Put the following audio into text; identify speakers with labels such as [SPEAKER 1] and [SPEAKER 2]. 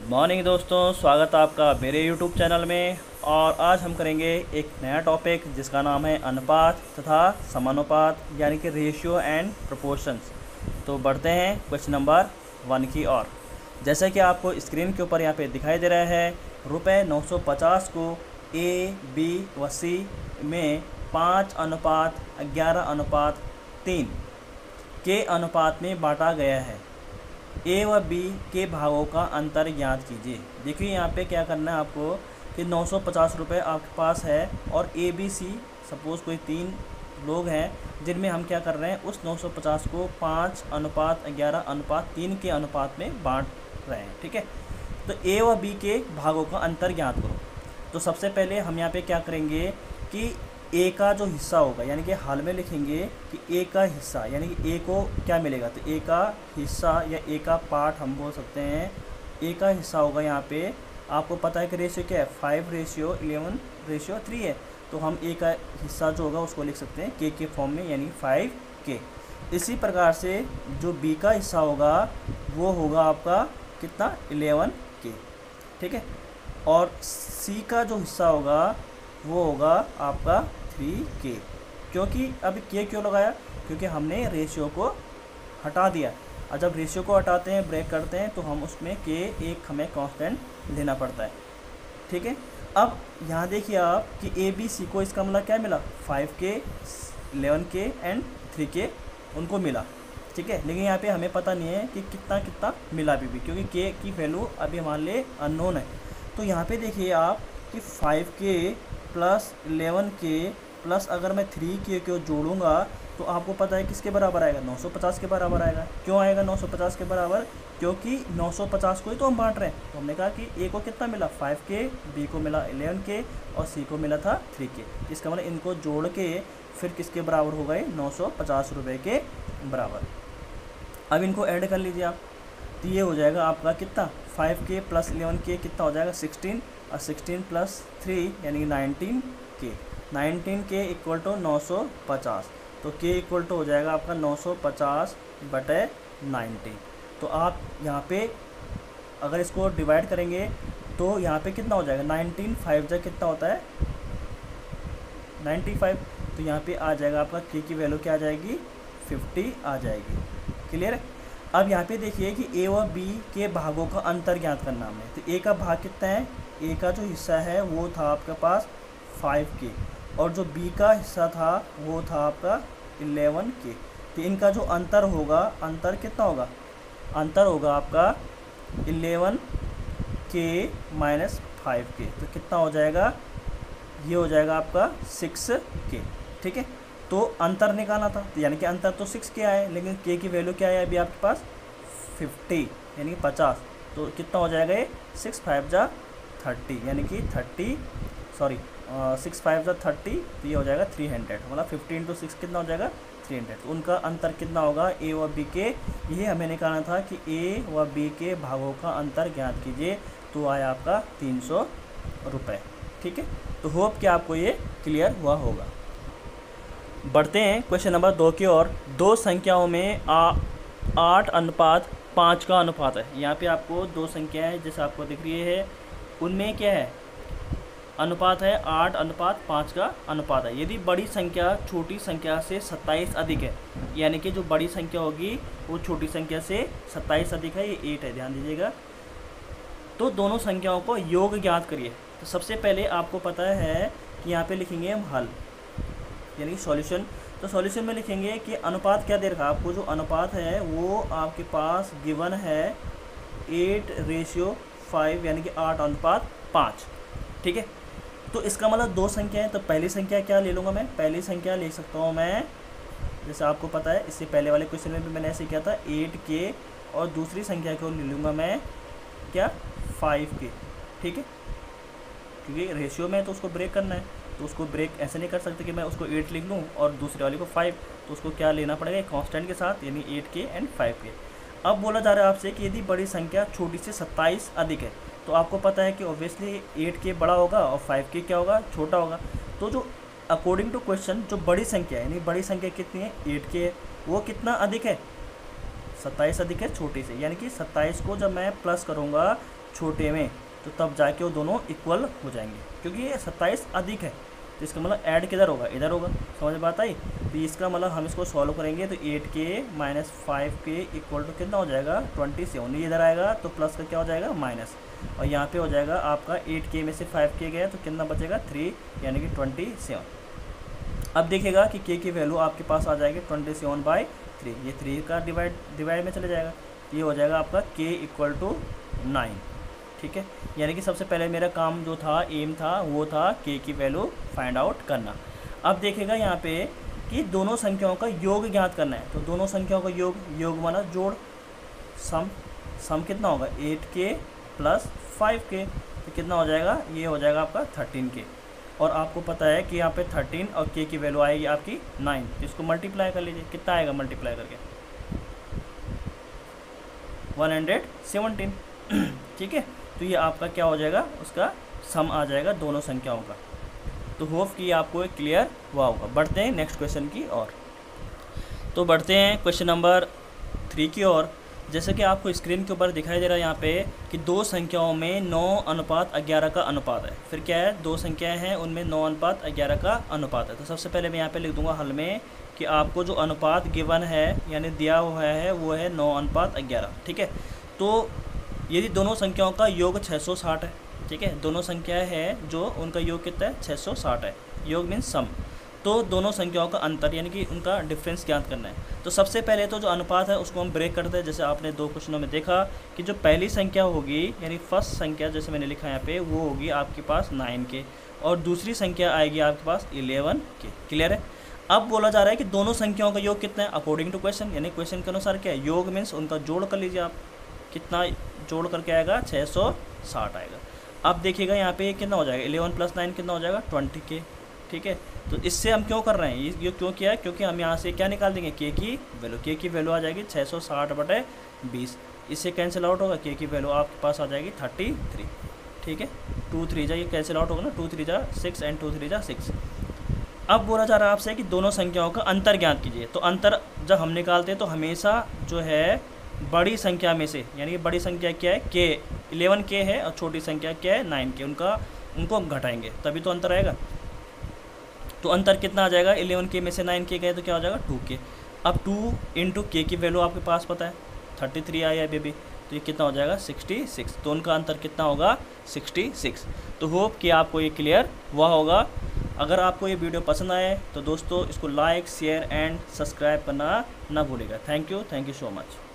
[SPEAKER 1] Morning दोस्तों, स्वागत है आपका मेरे YouTube चैनल में। और आज हम करेंगे एक नया टॉपिक जिसका नाम है अनुपात तथा समानुपात यानी कि रेशियो एंड प्रोपोर्शंस। तो बढ़ते हैं क्वेश्चन नंबर 1 की ओर। जैसे कि आपको स्क्रीन के ऊपर यहाँ पे दिखाई दे रहा है, रुपये 950 को A, B व C में 5:11:3 के अनुपात में बांटा गया है। ए व बी के भागों का अंतर ज्ञात कीजिए। देखिए यहाँ पे क्या करना है आपको कि 950 रुपये आपके पास है और ए बी सी सपोज़ कोई 3 लोग हैं जिनमें हम क्या कर रहे हैं, उस 950 को 5:11:3 के अनुपात में बांट रहे हैं। ठीक है, तो ए व बी के भागों का अंतर ज्ञात करो। तो सबसे पहले हम यहाँ पे क्या करेंगे कि ए का जो हिस्सा होगा, यानी कि हाल में लिखेंगे कि ए का हिस्सा यानी कि ए को क्या मिलेगा, तो ए का हिस्सा या ए का पार्ट हम बोल सकते हैं। ए का हिस्सा होगा, यहाँ पे आपको पता है कि रेशियो क्या है, 5:11:3 है। तो हम ए का हिस्सा जो होगा उसको लिख सकते हैं के फॉर्म में, यानी 5K। इसी प्रकार से जो बी का हिस्सा होगा वो होगा आपका कितना, 11K। ठीक है, और सी का जो हिस्सा होगा वो होगा आपका 3K। क्योंकि अभी के क्यों लगाया, क्योंकि हमने रेशियो को हटा दिया। और जब रेशियो को हटाते हैं, ब्रेक करते हैं, तो हम उसमें के एक हमें कांस्टेंट लेना पड़ता है। ठीक है, अब यहाँ देखिए आप कि ए बी सी को इसका मतलब क्या मिला, 5K, 11K एंड 3K उनको मिला। ठीक है, लेकिन यहाँ पे हमें पता नहीं है कि कितना कितना मिला भी क्योंकि के की वैल्यू अभी हमारे लिए अननोन है। तो यहाँ पे देखिए आप कि 5K प्लस 11K प्लस अगर मैं 3K को जोड़ूंगा तो आपको पता है किसके बराबर आएगा, 950 के बराबर आएगा। क्यों आएगा 950 के बराबर, क्योंकि 950 को ही तो हम बांट रहे हैं। तो हमने कहा कि ए को कितना मिला, 5K, बी को मिला 11K और सी को मिला था 3K। इसका मतलब इनको जोड़ के फिर किसके बराबर हो गए, 950 रुपये के बराबर। अब इनको ऐड कर लीजिए आप, तो ये हो जाएगा आपका कितना, 5K प्लस 11K कितना हो जाएगा 16, और 16 प्लस 3 यानी 19K। 19K equal to 950। तो K इक्वल टू हो जाएगा आपका 950/90। तो आप यहाँ पे अगर इसको डिवाइड करेंगे तो यहाँ पे कितना हो जाएगा, 19 5 जा कितना होता है 95। तो यहाँ पे आ जाएगा आपका K की वैल्यू क्या आ जाएगी, 50 आ जाएगी। क्लियर है। अब यहाँ पे देखिए कि ए व बी के भागों का अंतर ज्ञात करना हमें। तो ए का भाग कितना है, ए का जो हिस्सा है वो था आपके पास 5K और जो बी का हिस्सा था वो था आपका 11K। तो इनका जो अंतर होगा, अंतर कितना होगा, अंतर होगा आपका 11K माइनस 5K। तो कितना हो जाएगा, ये हो जाएगा आपका 6K। ठीक है, तो अंतर निकालना था, तो यानी कि अंतर तो 6K आया है, लेकिन K की वैल्यू क्या है अभी आपके पास 50 यानी कि 50। तो कितना हो जाएगा ये 6 5 जा 30 यानी कि 6 5 जा 30। तो ये हो जाएगा 300, मतलब 50 × 6 कितना हो जाएगा 300। तो उनका अंतर कितना होगा ए व बी के, ये हमें निकालना था कि ए व बी के भागों का अंतर ज्ञात कीजिए। तो आया आपका 300 रुपये। ठीक है, तो होप कि आपको ये क्लियर हुआ होगा। बढ़ते हैं क्वेश्चन नंबर 2 की ओर। दो संख्याओं में 8:5 का अनुपात है। यहाँ पे आपको दो संख्याएं जैसे आपको दिख रही है, उनमें क्या है, अनुपात है 8:5 का अनुपात है। यदि बड़ी संख्या छोटी संख्या से 27 अधिक है, यानी कि जो बड़ी संख्या होगी वो छोटी संख्या से 27 अधिक है, ये 8 है, ध्यान दीजिएगा। तो दोनों संख्याओं को योग ज्ञात करिए। तो सबसे पहले आपको पता है कि यहाँ पे लिखेंगे हम हल यानी सॉल्यूशन। तो सॉल्यूशन में लिखेंगे कि अनुपात क्या दे रखा है आपको, जो अनुपात है वो आपके पास गिवन है 8:5 यानी कि 8:5। ठीक है, तो इसका मतलब दो संख्या है। तो पहली संख्या क्या ले लूँगा मैं, पहली संख्या ले सकता हूँ मैं, जैसे आपको पता है इससे पहले वाले क्वेश्चन में भी मैंने ऐसे किया था 8K, और दूसरी संख्या को ले लूँगा मैं क्या 5K। ठीक है, क्योंकि रेशियो में तो उसको ब्रेक करना है, तो उसको ब्रेक ऐसे नहीं कर सकते कि मैं उसको 8 लिख लूँ और दूसरे वाले को 5। तो उसको क्या लेना पड़ेगा, कांस्टेंट के साथ, यानी 8K एंड 5K। अब बोला जा रहा है आपसे कि यदि बड़ी संख्या छोटी से 27 अधिक है, तो आपको पता है कि ऑब्वियसली 8K बड़ा होगा और 5K क्या होगा, छोटा होगा। तो जो अकॉर्डिंग टू क्वेश्चन जो बड़ी संख्या है, यानी बड़ी संख्या कितनी है 8K है, वो कितना अधिक है 27 अधिक है छोटी से, यानी कि 27 को जब मैं प्लस करूँगा छोटे में, तो तब जाके वो दोनों इक्वल हो जाएंगे, क्योंकि ये 27 अधिक है, तो इसका मतलब ऐड किधर होगा, इधर होगा। समझ में बात आई? तो इसका मतलब हम इसको सॉल्व करेंगे तो 8k minus 5k equal to कितना हो जाएगा 27। ये इधर आएगा तो प्लस का क्या हो जाएगा माइनस, और यहाँ पे हो जाएगा आपका 8k में से 5k गया तो कितना बचेगा 3, यानी कि 27। अब देखिएगा कि k की वैल्यू आपके पास आ जाएगी 27/3, ये 3 का डिवाइड में चले जाएगा, ये हो जाएगा आपका k इक्वल टू 9। ठीक है, यानी कि सबसे पहले मेरा काम जो था, एम था, वो था k की वैल्यू फाइंड आउट करना। अब देखिएगा यहाँ पे कि दोनों संख्याओं का योग ज्ञात करना है, तो दोनों संख्याओं का योग माना जोड़, सम कितना होगा 8k प्लस 5k, तो कितना हो जाएगा, ये हो जाएगा आपका 13k। और आपको पता है कि यहाँ पे 13 और k की वैल्यू आएगी आपकी 9, तो इसको मल्टीप्लाई कर लीजिए, कितना आएगा मल्टीप्लाई करके 117। ठीक है, तो ये आपका क्या हो जाएगा, उसका सम आ जाएगा दोनों संख्याओं का। तो होप कि आपको एक क्लियर हुआ होगा। बढ़ते हैं नेक्स्ट क्वेश्चन की ओर। तो बढ़ते हैं क्वेश्चन नंबर 3 की ओर। जैसे कि आपको स्क्रीन के ऊपर दिखाई दे रहा है यहाँ पे कि दो संख्याओं में 9:11 का अनुपात है। फिर क्या है, दो संख्याएं हैं उनमें 9:11 का अनुपात है। तो सबसे पहले मैं यहाँ पे लिख दूंगा हल में कि आपको जो अनुपात गिवन है यानी दिया हुआ है वो है 9:11। ठीक है, तो यदि दोनों संख्याओं का योग 660 है, ठीक है, दोनों संख्याएं हैं जो उनका योग कितना है 660 है, योग मीन्स सम। तो दोनों संख्याओं का अंतर यानी कि उनका डिफरेंस ज्ञात करना है। तो सबसे पहले तो जो अनुपात है उसको हम ब्रेक करते हैं। जैसे आपने 2 क्वेश्चनों में देखा कि जो पहली संख्या होगी यानी फर्स्ट संख्या, जैसे मैंने लिखा यहाँ पे, वो होगी आपके पास 9k और दूसरी संख्या आएगी आपके पास 11k। क्लियर है? अब बोला जा रहा है कि दोनों संख्याओं का योग कितना है अकॉर्डिंग टू क्वेश्चन, यानी क्वेश्चन के अनुसार क्या है, योग मीन्स उनका जोड़ कर लीजिए आप, कितना जोड़ करके आएगा 660 आएगा। अब देखिएगा यहाँ पे कितना हो जाएगा, 11 + 9 कितना हो जाएगा 20k। ठीक है, तो इससे हम क्यों कर रहे हैं, ये क्यों किया है, क्योंकि हम यहाँ से क्या निकाल देंगे k की वैल्यू आ जाएगी 660/20। इससे कैंसिल आउट होगा, k की वैल्यू आपके पास आ जाएगी 33। ठीक है, 2 3 जा, ये कैंसिल आउट होगा ना, 2 3 जा 6 एंड 2 3 जा 6। अब बोला जा रहा है आपसे कि दोनों संख्याओं का अंतर ज्ञात कीजिए। तो अंतर जब हम निकालते हैं तो हमेशा जो है बड़ी संख्या में से, यानी कि बड़ी संख्या क्या है k, 11k है और छोटी संख्या क्या है 9k, उनको हम घटाएंगे तभी तो अंतर आएगा। तो अंतर कितना आ जाएगा, 11k में से 9k गए तो क्या हो जाएगा 2k। अब 2 × k की वैल्यू आपके पास पता है 33 आया है बेबी, तो ये कितना हो जाएगा 66। तो उनका अंतर कितना होगा 66। तो होप कि आपको ये क्लियर हुआ होगा। अगर आपको ये वीडियो पसंद आए तो दोस्तों इसको लाइक शेयर एंड सब्सक्राइब करना ना भूलिएगा। Thank you so much.